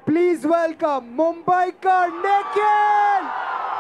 Please welcome Mumbaikar Nikhil.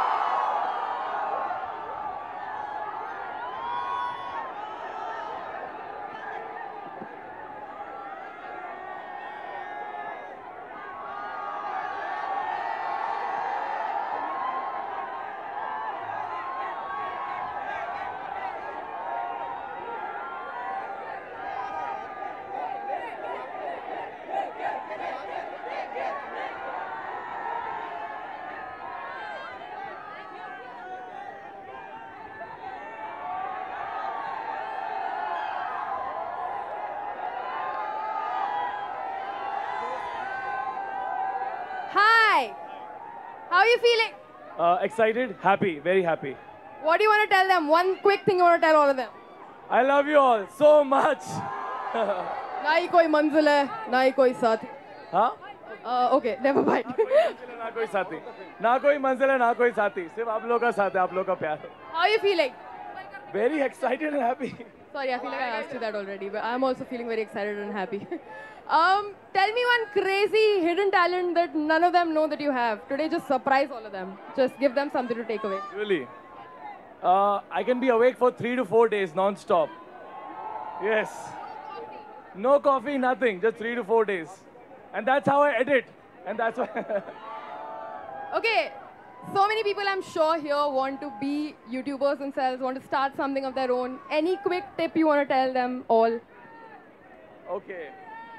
Hi. How are you feeling? Excited, happy, very happy. What do you want to tell them? One quick thing you want to tell all of them. I love you all so much. ना ही कोई मंजिल है, ना ही कोई साथी. हाँ? Okay, never mind. ना कोई साथी, ना कोई मंजिल है, ना कोई साथी. सिर्फ आप लोग का साथ है, आप लोग का प्यार. How are you feeling? Very excited and happy. Sorry, I feel like I asked you that already, but I'm also feeling very excited and happy. Tell me one crazy hidden talent that none of them know that you have. Today, just surprise all of them. Just give them something to take away. Really? I can be awake for 3 to 4 days non-stop. Yes. No coffee, nothing. Just 3 to 4 days. And that's how I edit. And that's why... Okay. So many people, I'm sure, here want to be YouTubers themselves, want to start something of their own. Any quick tip you want to tell them all? Okay.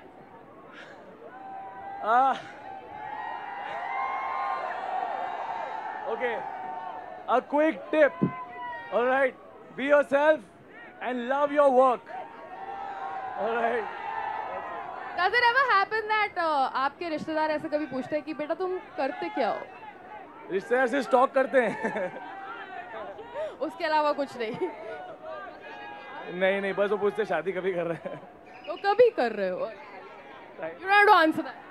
Okay. A quick tip. All right. Be yourself and love your work. All right. Does it ever happen that आपके रिश्तेदार ऐसे कभी पूछते हैं कि बेटा तुम करते क्या हो? रिश्तेदार से स्टॉक करते हैं. उसके अलावा कुछ नहीं. नहीं नहीं बस वो पूछते शादी कभी कर रहे हैं. तो कभी कर रहे हो? You don't have to answer that.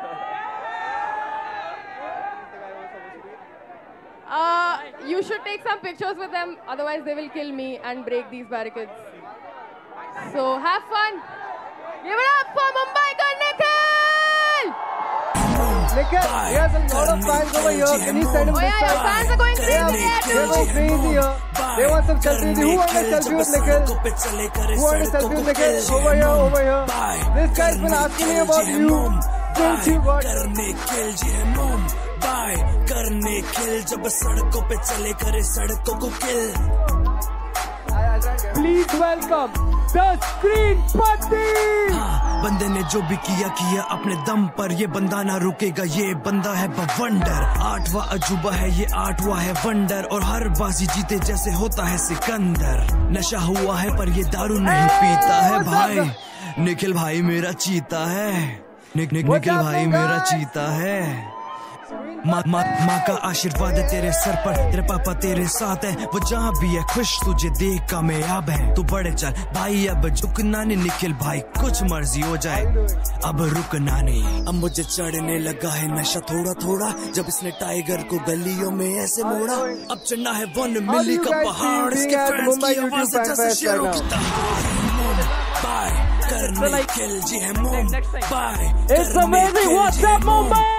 You should take some pictures with them, otherwise they will kill me and break these barricades. So have fun. Give it up for Mumbaikar Nikhil! Nikhil, he has a lot of fans over here. Can you send him this your fans are going crazy. They're going crazy here. They want some selfie. Who wants a selfie with Nikhil? Who wants a selfie with Nikhil? Over here, over here. This guy's been asking me about you since you got... करने किल जब सड़कों पे चले करे सड़कों को किल. Please welcome the Screen Party. बंदे ने जो भी किया अपने दम पर. ये बंदा ना रुकेगा, ये बंदा है बवंडर. 8वां अजूबा है ये, 8वां है वंडर. और हर बाजी जीते जैसे होता है सिकंदर. नशा हुआ है पर ये दारू नहीं पीता है भाई. निखिल भाई मेरा चीता है. निखिल भाई मेरा चीता है. माँ का आशीर्वाद है तेरे सर पर. तेरे पापा तेरे साथ है, वो जहाँ भी है खुश तुझे देख कामयाब है. तू बड़े चल भाई अब झुकना नहीं. निखिल भाई कुछ मर्जी हो जाए अब रुकना नहीं. अब मुझे चढ़ने लगा है नशा थोड़ा थोड़ा. जब इसने टाइगर को गलियों में ऐसे मोड़ा. अब चढ़ना है 1 मिली का पहाड़. इसके फैंस की आवाज़ जैसे शेरों की दहाड़. करने किल जी है Mumbai. It's amazing. What's up, Mumbai?